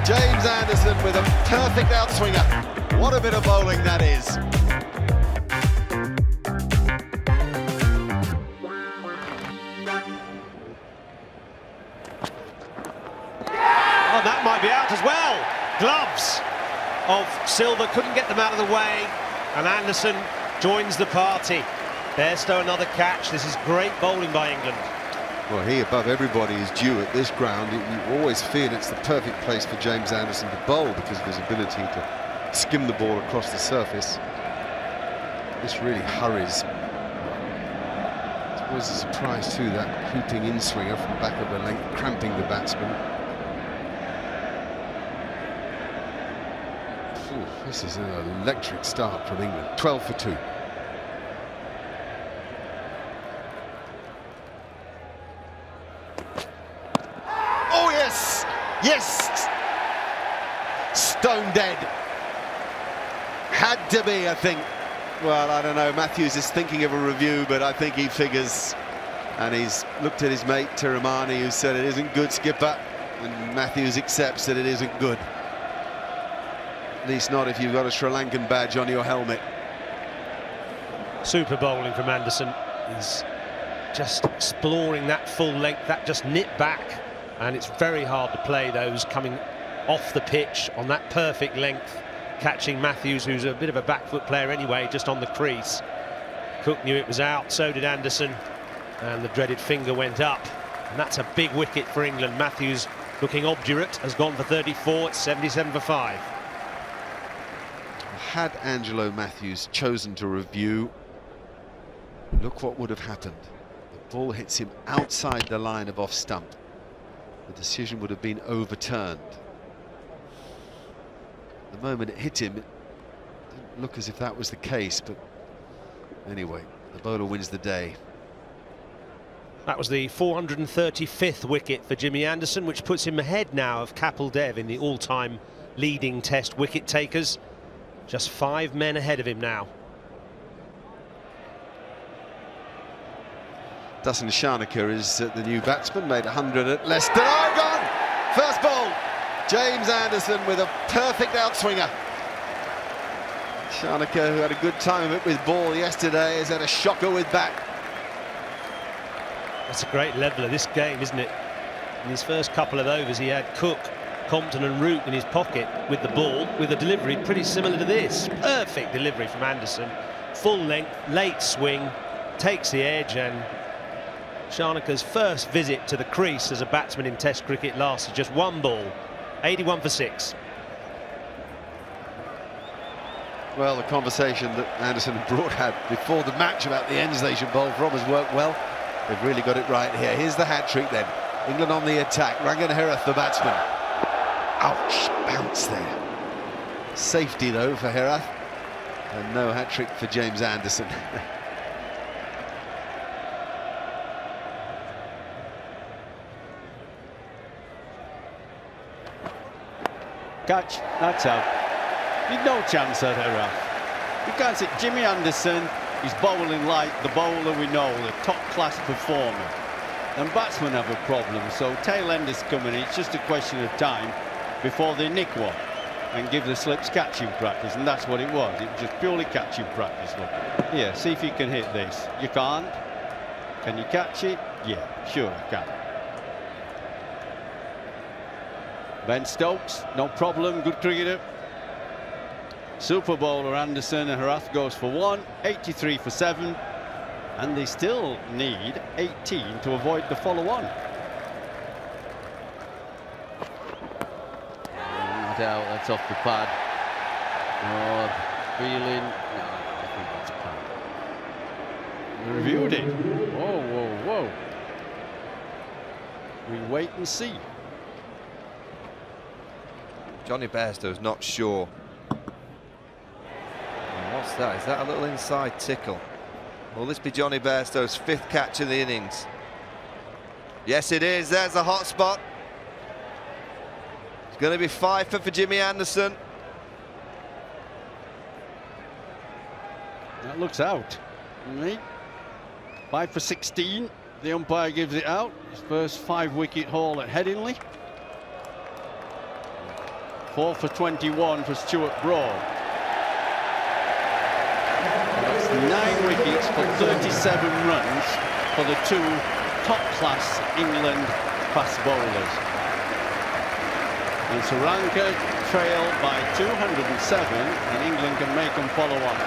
James Anderson with a perfect outswinger. What a bit of bowling that is. Oh, that might be out as well. Gloves of Silva couldn't get them out of the way, and Anderson joins the party. Bairstow another catch. This is great bowling by England. Well, he above everybody is due at this ground. You always feel it's the perfect place for James Anderson to bowl because of his ability to skim the ball across the surface. This really hurries. It's always a surprise too, that hooping in-swinger from the back of the length, cramping the batsman. Ooh, this is an electric start from England. 12 for 2. Oh yes, yes, stone dead. Had to be, I think. Well, I don't know, Matthews is thinking of a review, but I think he figures, and he's looked at his mate Tiramani, who said it isn't good, skipper, and Matthews accepts that it isn't good. At least not if you've got a Sri Lankan badge on your helmet. Super bowling from Anderson. He's just exploring that full length, that just nip back. And it's very hard to play those coming off the pitch on that perfect length, catching Matthews, who's a bit of a back foot player anyway, just on the crease. Cook knew it was out, so did Anderson, and the dreaded finger went up. And that's a big wicket for England. Matthews, looking obdurate, has gone for 34. It's 77 for 5. Had Angelo Matthews chosen to review, look what would have happened. The ball hits him outside the line of off stump. The decision would have been overturned. The moment it hit him, it didn't look as if that was the case, but anyway, the bowler wins the day. That was the 435th wicket for Jimmy Anderson, which puts him ahead now of Kapil Dev in the all-time leading Test wicket takers. Just 5 men ahead of him now. Dasan Shanaka is the new batsman, made 100 at Leicester. Oh, gone! First ball. James Anderson with a perfect outswinger. Shanaka, who had a good time of it with ball yesterday, has had a shocker with bat. That's a great level of this game, isn't it? In his first couple of overs, he had Cook, Compton and Root in his pocket with the ball, with a delivery pretty similar to this. Perfect delivery from Anderson. Full length, late swing, takes the edge, and Shanaka's first visit to the crease as a batsman in Test cricket lasted just 1 ball. 81 for 6. Well, the conversation that Anderson and Broad had before the match about the ends they should bowl from has worked well. They've really got it right here. Here's the hat-trick then. England on the attack. Rangan Herath, the batsman. Ouch, bounce there. Safety, though, for Herath. And no hat-trick for James Anderson. Catch, that's out. You've no chance at Herath. You can't see Jimmy Anderson. He's bowling like the bowler we know, the top-class performer. And batsmen have a problem, so tail enders coming in. It's just a question of time before they nick one and give the slips catching practice, and that's what it was. It was just purely catching practice. Look. Here, see if you can hit this. You can't. Can you catch it? Yeah, sure I can. Ben Stokes, no problem, good cricketer. Super bowler Anderson, and Herath goes for 1, 83 for 7, and they still need 18 to avoid the follow-on. No doubt that's off the pad. Oh, feeling. No, I think that's pad. They reviewed it. Whoa, whoa, whoa. We wait and see. Johnny Bairstow's not sure. What's that? Is that a little inside tickle? Will this be Johnny Bairstow's 5th catch of the innings? Yes, it is. There's the hot spot. It's going to be 5 for Jimmy Anderson. That looks out. 5 for 16. The umpire gives it out. His first 5-wicket haul at Headingley. 4 for 21 for Stuart Broad. That's 9 wickets for 37 runs for the two top-class England fast bowlers. And Sri Lanka trail by 207, and England can make them follow up.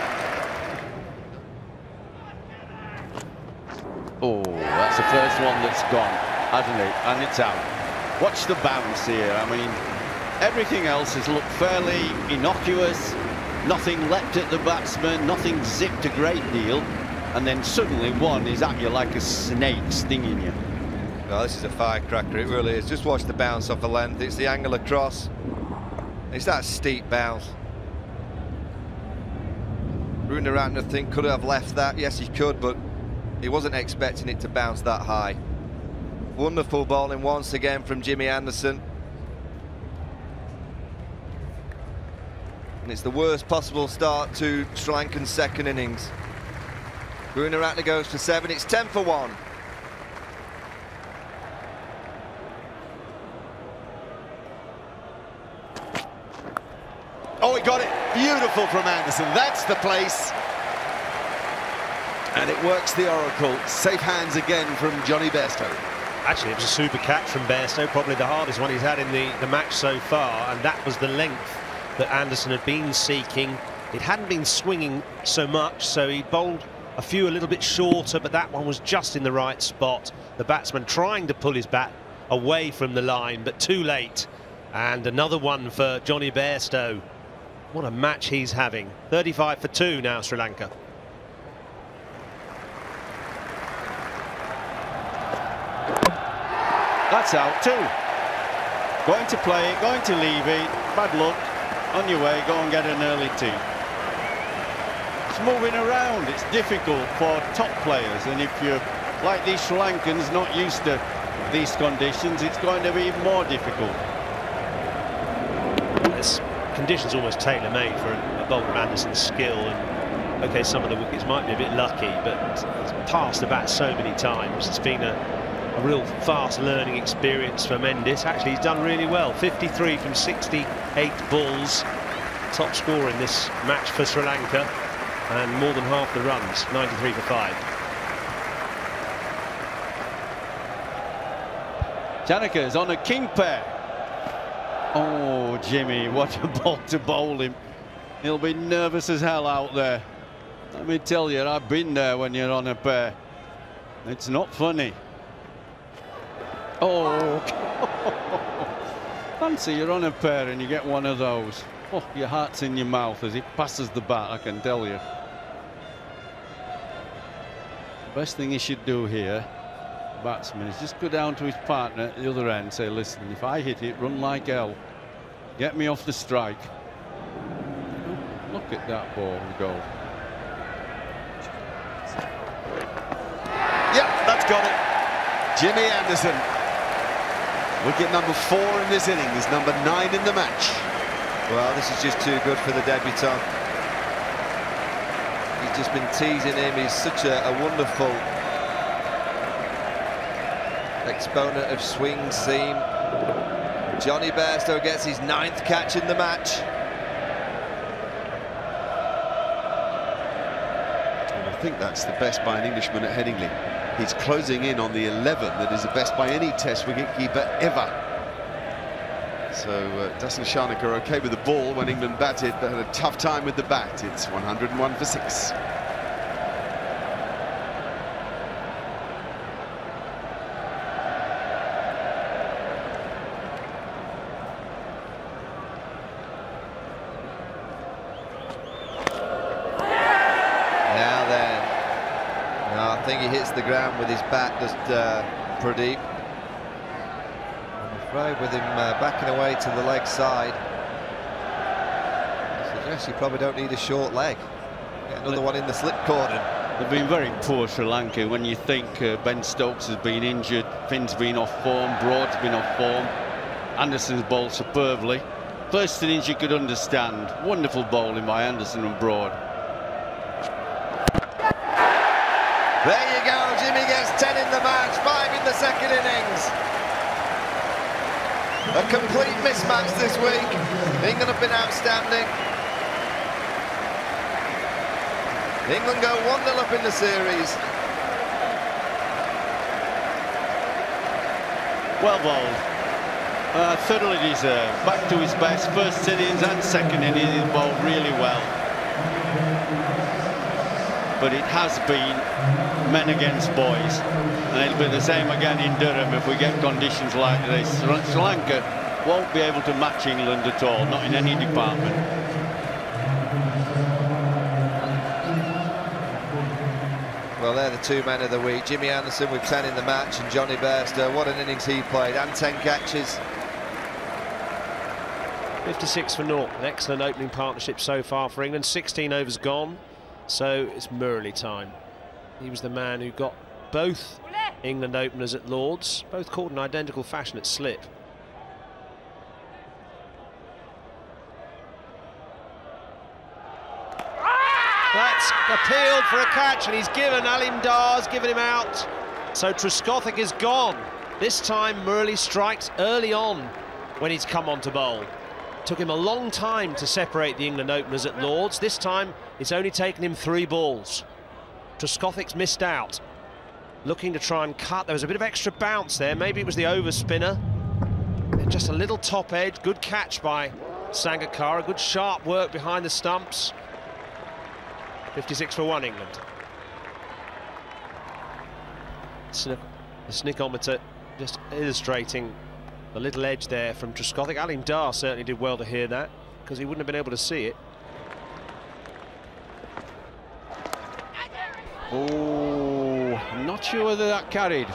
Oh, that's the first one that's gone, hasn't it? And it's out. Watch the bounce here. I mean, everything else has looked fairly innocuous. Nothing leapt at the batsman, nothing zipped a great deal. And then suddenly one is at you like a snake stinging you. Well, this is a firecracker, it really is. Just watch the bounce off the length. It's the angle across. It's that steep bounce. Runaratne, I think, could have left that. Yes, he could, but he wasn't expecting it to bounce that high. Wonderful bowling once again from Jimmy Anderson. And it's the worst possible start to Sri Lankan's second innings. Runaratne goes for 7. It's 10 for 1. Oh, he got it. Beautiful from Anderson. That's the place. And it works the oracle. Safe hands again from Johnny Bairstow. Actually, it was a super catch from Bairstow, probably the hardest one he's had in the match so far, and that was the length that Anderson had been seeking. It hadn't been swinging so much, so he bowled a few a little bit shorter, but that one was just in the right spot. The batsman trying to pull his bat away from the line, but too late. And another one for Johnny Bairstow. What a match he's having. 35 for 2 now, Sri Lanka. That's out too. Going to play it, going to leave it. Bad luck. On your way, go and get an early tea. It's moving around. It's difficult for top players, and if you're like these Sri Lankans, not used to these conditions, it's going to be even more difficult. This conditions almost tailor-made for a bowler of Anderson's skill, and okay, some of the wickets might be a bit lucky, but he's passed the bat so many times. It's been a real fast learning experience for Mendes. Actually, he's done really well. 53 from 68 balls. Top scorer in this match for Sri Lanka, and more than half the runs, 93 for 5. Janaka's on a king pair. Oh, Jimmy, what a ball to bowl him. He'll be nervous as hell out there. Let me tell you, I've been there when you're on a pair. It's not funny. Oh, fancy you're on a pair and you get one of those. Oh, your heart's in your mouth as it passes the bat, I can tell you. The best thing he should do here, batsman, is just go down to his partner at the other end and say, listen, if I hit it, run like hell. Get me off the strike. Look at that ball and go. Yep, that's got it. Jimmy Anderson. Wicket number 4 in this innings, number 9 in the match. Well, this is just too good for the debutant. He's just been teasing him. He's such a wonderful exponent of swing seam. Johnny Bairstow gets his 9th catch in the match. And I think that's the best by an Englishman at Headingley. He's closing in on the 11 that is the best by any Test wicketkeeper ever. So Dasan Shanaka okay with the ball when England batted, but had a tough time with the bat. It's 101 for 6. I think he hits the ground with his bat, just Pradeep. I'm afraid with him backing away to the leg side, I suggest you probably don't need a short leg. Get another one in the slip cordon. They've been very poor, Sri Lanka, when you think Ben Stokes has been injured, Finn's been off form, Broad's been off form, Anderson's bowled superbly. First innings you could understand. Wonderful bowling by Anderson and Broad. There you go, Jimmy gets 10 in the match, 5 in the second innings. A complete mismatch this week. England have been outstanding. England go 1-0 up in the series. Well bowled. Thoroughly deserved. Back to his best. First innings and second innings, he bowled really well. But it has been men against boys. And it'll be the same again in Durham if we get conditions like this. Sri Lanka won't be able to match England at all, not in any department. Well, they're the two men of the week. Jimmy Anderson with 10 in the match, and Johnny Bairstow, what an innings he played, and 10 catches. 56 for naught. An excellent opening partnership so far for England. 16 overs gone, so it's Murali time. He was the man who got both England openers at Lord's, both caught in identical fashion at slip. That's appealed for a catch, and he's given Alim Dar's given him out. So Trescothick is gone. This time Murali strikes early on when he's come on to bowl. Took him a long time to separate the England openers at Lord's. This time it's only taken him 3 balls. Trescothick's missed out. Looking to try and cut. There was a bit of extra bounce there. Maybe it was the over spinner. Just a little top edge. Good catch by Sangakkara. Good sharp work behind the stumps. 56 for 1 England. The snickometer just illustrating the little edge there from Trescothick. Alim Dar certainly did well to hear that, because he wouldn't have been able to see it. Oh, I'm not sure whether that carried.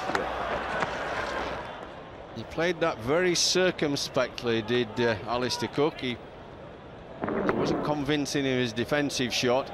He played that very circumspectly, did Alistair Cook. He wasn't convincing in his defensive shot.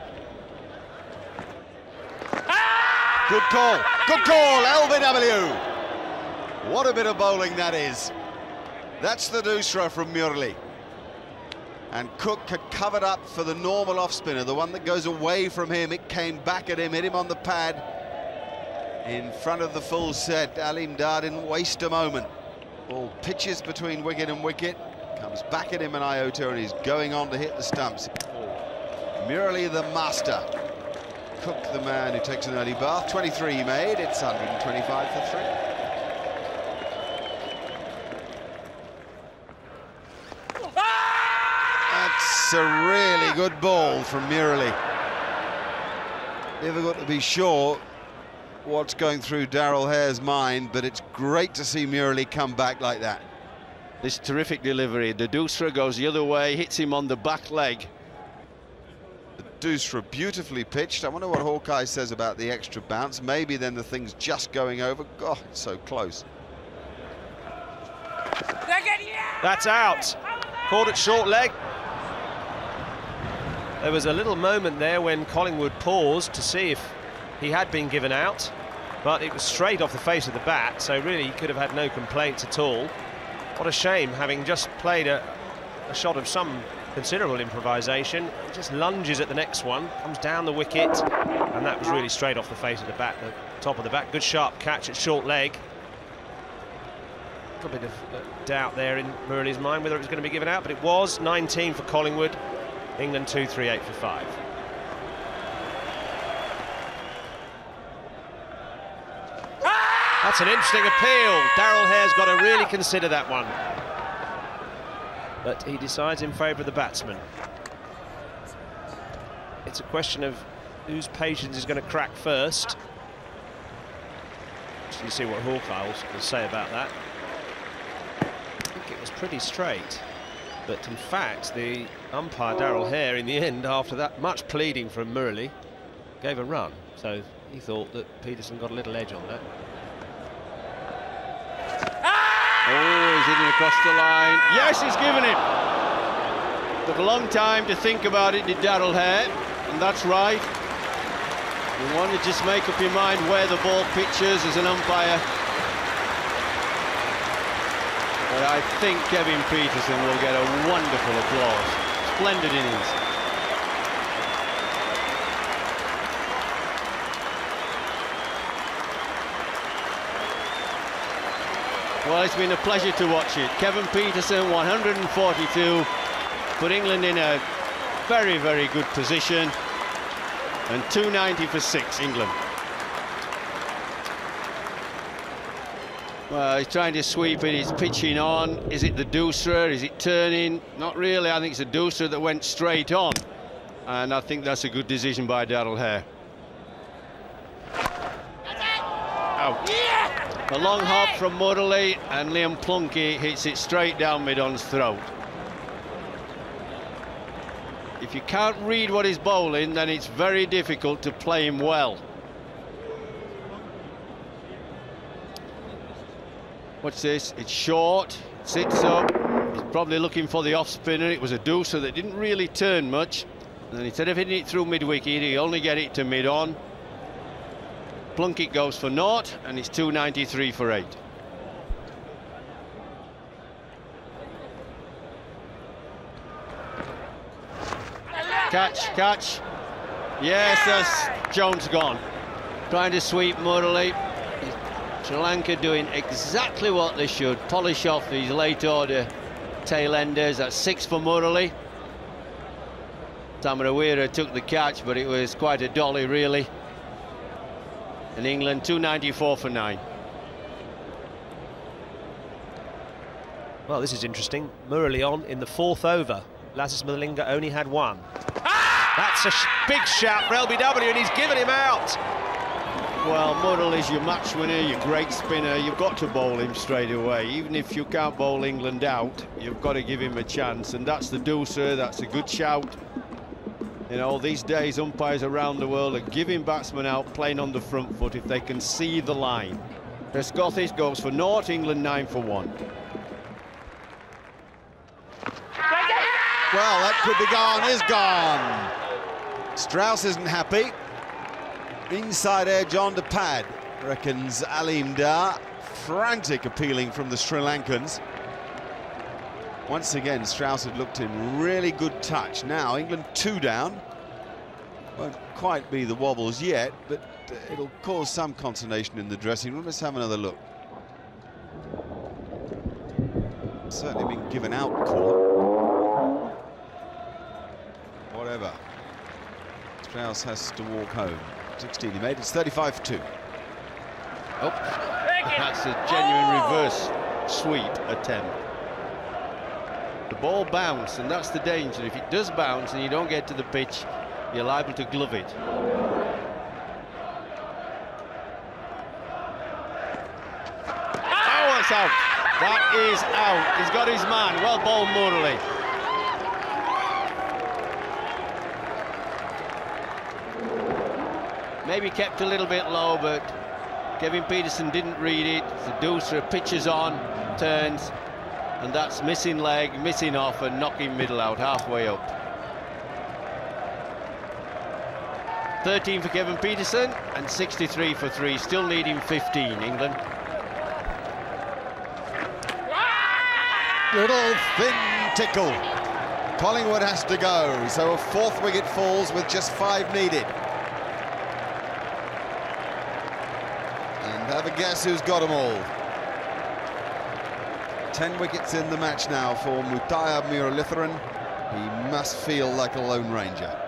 Good call, LBW. What a bit of bowling that is. That's the doosra from Murali. And Cook had covered up for the normal off-spinner, the one that goes away from him. It came back at him, hit him on the pad. In front of the full set, Alim Dar didn't waste a moment. Ball pitches between wicket and wicket, comes back at him an iota, and he's going on to hit the stumps. Murali the master. Cook the man who takes an early bath. 23 he made, it's 125 for 3. That's a really good ball from Murali. Never got to be sure what's going through Darrell Hare's mind, but it's great to see Murali come back like that. This terrific delivery. The doosra goes the other way, hits him on the back leg. Doosra beautifully pitched. I wonder what Hawkeye says about the extra bounce. Maybe then the thing's just going over. God, it's so close. That's out. Caught it short leg. There was a little moment there when Collingwood paused to see if he had been given out, but it was straight off the face of the bat, so really he could have had no complaints at all. What a shame, having just played a shot of some considerable improvisation. He just lunges at the next one, comes down the wicket, and that was really straight off the face of the bat, the top of the bat. Good sharp catch at short leg. A little bit of doubt there in Murali's mind whether it was going to be given out, but it was. 19 for Collingwood. England 2-3-8 for 5. That's an interesting appeal. Darrell Hare's got to really consider that one. But he decides in favour of the batsman. It's a question of whose patience is going to crack first. So you see what Hawkeye will say about that. I think it was pretty straight. But in fact, the umpire, Darrell Hare, in the end, after that much pleading from Murali, gave a run. So he thought that Peterson got a little edge on that. Oh, he's hitting across the line. Yes, he's given it. Took a long time to think about it, did Darrell Hare, and that's right. You want to just make up your mind where the ball pitches as an umpire. But I think Kevin Peterson will get a wonderful applause. Splendid innings. Well, it's been a pleasure to watch it. Kevin Peterson, 142, put England in a very, very good position. And 290 for 6, England. Well, he's trying to sweep it, he's pitching on. Is it the dooser? Is it turning? Not really, I think it's a dooser that went straight on. And I think that's a good decision by Daryl Hare. Out. A long hop from Murali, and Liam Plunkett hits it straight down mid-on's throat. If you can't read what he's bowling, then it's very difficult to play him well. Watch this, it's short, sits up, he's probably looking for the off-spinner. It was a dooser that didn't really turn much. And instead of hitting it through mid-wicket, he only get it to mid-on. Plunkett goes for naught, and it's 293 for 8. Catch. Yes, that's Jones gone. Trying to sweep Murali. Sri Lanka doing exactly what they should. Polish off these late order tail enders. That's 6 for Murali. Tamarawira took the catch, but it was quite a dolly, really. And England 294 for 9. Well, this is interesting. Murali on in the 4th over. Lazarus Malinga only had 1. That's a big shout for LBW, and he's given him out. Well, Murali's your match winner, your great spinner. You've got to bowl him straight away. Even if you can't bowl England out, you've got to give him a chance. And that's the dooser, that's a good shout. You know, these days, umpires around the world are giving batsmen out playing on the front foot if they can see the line. Prescothish goes for naught, England 9 for 1. Well, that could be gone, is gone. Strauss isn't happy. Inside edge on to pad, reckons Alim Dar. Frantic appealing from the Sri Lankans. Once again, Strauss had looked in really good touch. Now, England 2 down. Won't quite be the wobbles yet, but it'll cause some consternation in the dressing room. Let's have another look. Certainly been given out call. Whatever. Strauss has to walk home. 16 he made, it's 35-2. Oh, that's a genuine reverse sweep attempt. The ball bounced, and that's the danger. If it does bounce and you don't get to the pitch, you're liable to glove it. Oh, that's out. That is out. He's got his man. Well bowled, Murali. Maybe kept a little bit low, but Kevin Peterson didn't read it. The dooser pitches on, turns, and that's missing leg, missing off, and knocking middle out, halfway up. 13 for Kevin Peterson, and 63 for 3. Still needing 15, England. Little thin tickle. Collingwood has to go, so a 4th wicket falls with just 5 needed. Have a guess who's got them all. 10 wickets in the match now for Mutaya Muralitharan. He must feel like a Lone Ranger.